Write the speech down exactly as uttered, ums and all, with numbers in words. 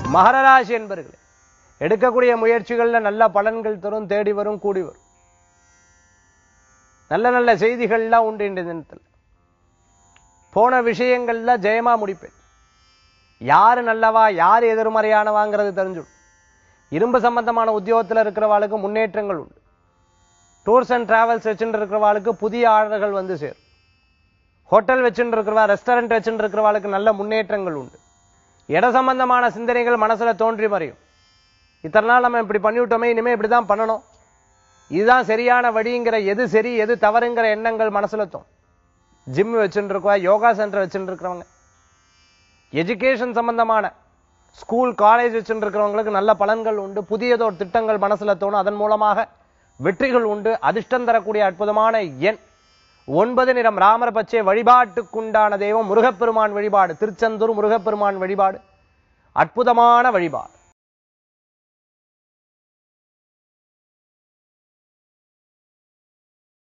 மகர ராசி என்பர்களே, எடுக்கக்கூடிய முயற்சிகள்ல நல்ல பலன்கள் தரும், தேடி வரும், கூடி வரும். நல்ல நல்ல செய்திகள்லாம் உண்டு. இந்த தினத்தில் போன விஷயங்கள்ல ஜெயமா முடிப்பேன். யாரு நல்லவா யாரு எதிர்மறையானவாங்கிறது தெரிஞ்சுடும். இரும்பு சம்பந்தமான உத்தியோகத்தில் இருக்கிறவாளுக்கு முன்னேற்றங்கள் உண்டு. டூர்ஸ் அண்ட் டிராவல்ஸ் வச்சுட்டு இருக்கிறவாளுக்கு புதிய ஆர்டர்கள் வந்து சேரும். ஹோட்டல் வச்சுட்டு இருக்கிறவா, ரெஸ்டாரண்ட் வச்சுட்டு இருக்கிறவாளுக்கு நல்ல முன்னேற்றங்கள் உண்டு. இட சம்பந்தமான சிந்தனைகள் மனசுல தோன்றி மறையும். இத்தனை நாள் நம்ம இப்படி பண்ணிவிட்டோமே, இனிமே இப்படிதான் பண்ணணும், இதுதான் சரியான வழிங்கிற, எது சரி எது தவறுங்கிற எண்ணங்கள் மனசுல தோணும். ஜிம் வச்சுட்டு இருக்கவா, யோகா சென்டர் வச்சுட்டு இருக்கிறவங்க, எஜுகேஷன் சம்பந்தமான ஸ்கூல் காலேஜ் வச்சுட்டு இருக்கிறவங்களுக்கு நல்ல பலன்கள் உண்டு. புதியதோர் திட்டங்கள் மனசுல தோணும். அதன் மூலமாக வெற்றிகள் உண்டு. அதிர்ஷ்டம் தரக்கூடிய அற்புதமான எண் ஒன்பது. நிறம் ராமர் பச்சை. வழிபாட்டுக்குண்டான தெய்வம் முருகப்பெருமான் வழிபாடு. திருச்செந்தூர் முருகப்பெருமான் வழிபாடு அற்புதமான வழிபாடு.